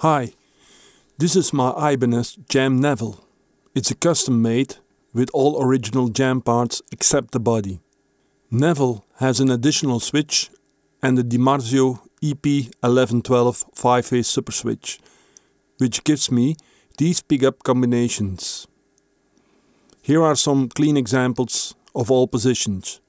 Hi, this is my Ibanez Jem Neville. It's a custom made with all original Jem parts except the body. Neville has an additional switch and the Dimarzio EP1112 5-phase super switch, which gives me these pickup combinations. Here are some clean examples of all positions.